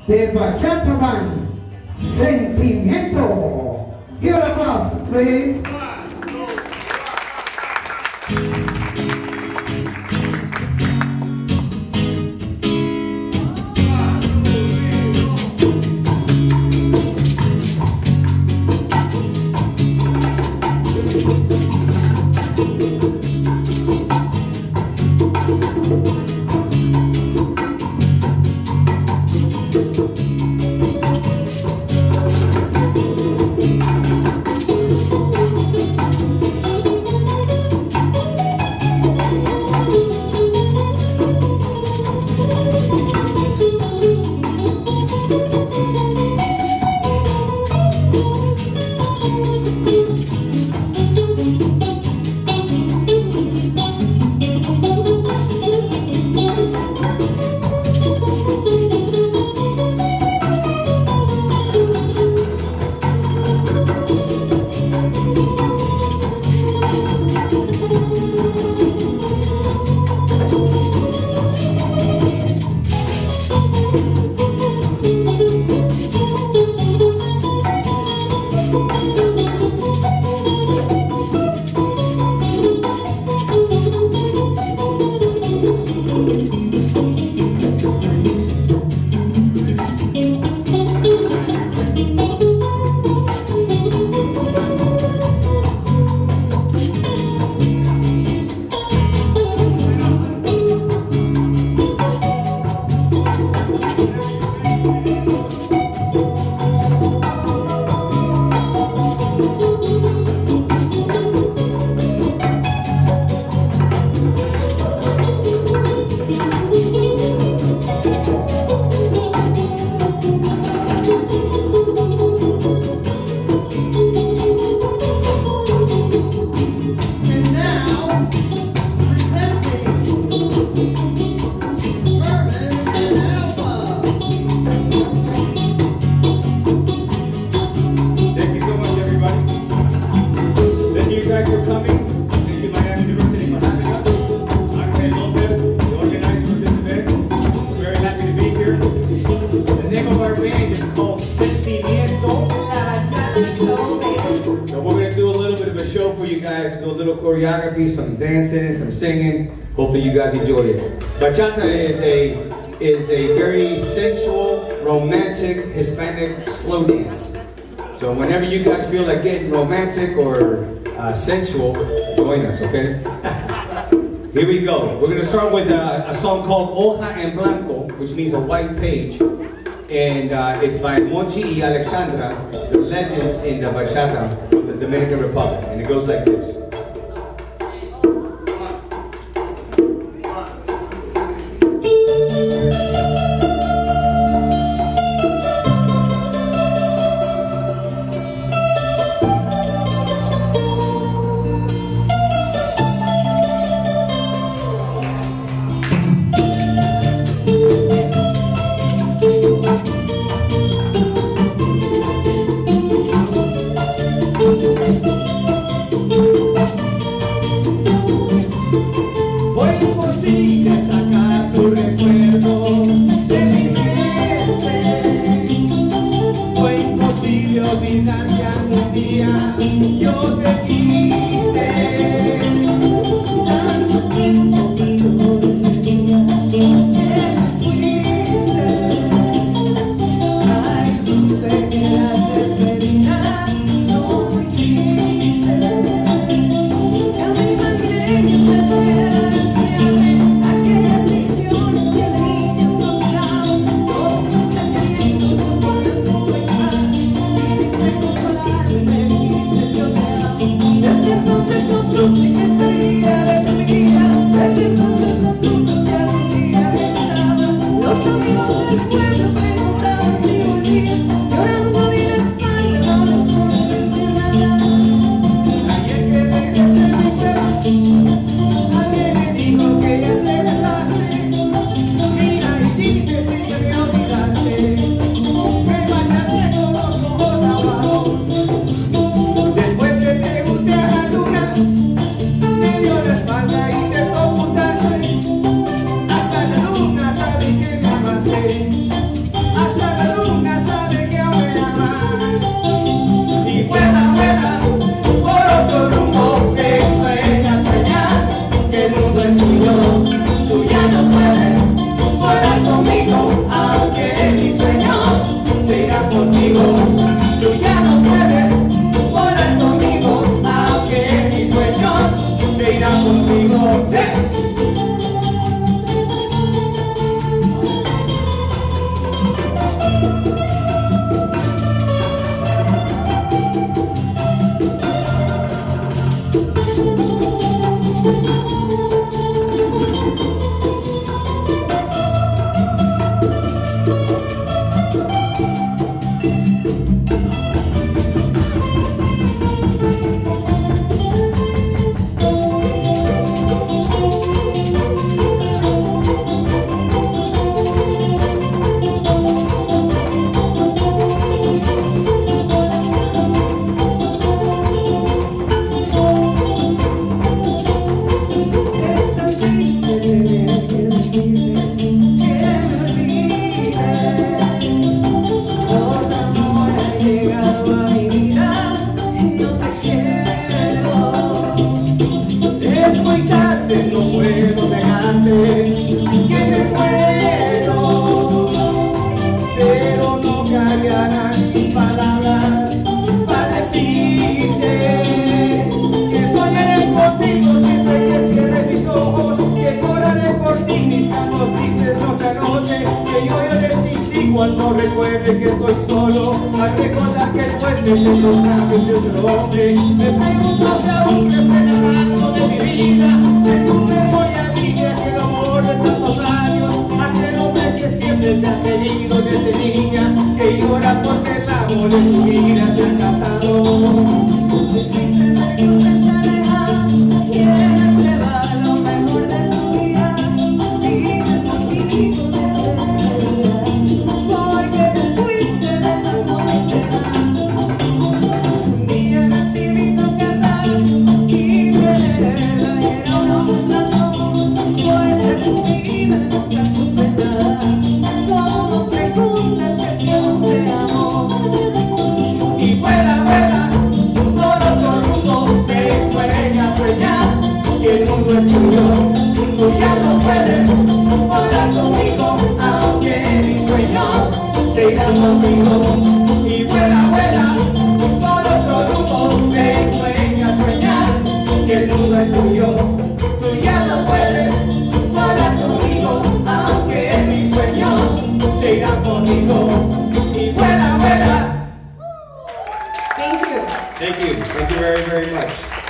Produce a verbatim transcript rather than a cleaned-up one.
de Bachata Band, Sentimiento. Give an applause, please. Choreography, some dancing, some singing. Hopefully you guys enjoy it. Bachata is a is a very sensual, romantic, Hispanic slow dance. So whenever you guys feel like getting romantic or uh, sensual, join us, okay? Here we go. We're gonna start with a, a song called Hoja en Blanco, which means a white page. And uh, it's by Monchi y Alexandra, the legends in the bachata from the Dominican Republic. And it goes like this. Thank you. Y cuando recuerde que estoy solo, al recordar que duermes en los brazos de otro hombre, me pregunto si aún refrenas algo de mi vida. Si tu memoria dice aquel amor de tantos años, aquel hombre que siempre te ha querido desde niña, que llora porque el amor de su vida se ha casado. Y vuela, vuela, por otro rumbo, que sueña, sueña, que el mundo es tuyo. Tú ya no puedes volar conmigo, aunque mis sueños se irán conmigo. Y vuela, vuela, por otro rumbo, que sueña, sueña, que el mundo es tuyo. Tú ya no puedes volar conmigo, aunque mis sueños se irán conmigo. Y vuela, vuela. Thank you. Thank you. Thank you very, very much.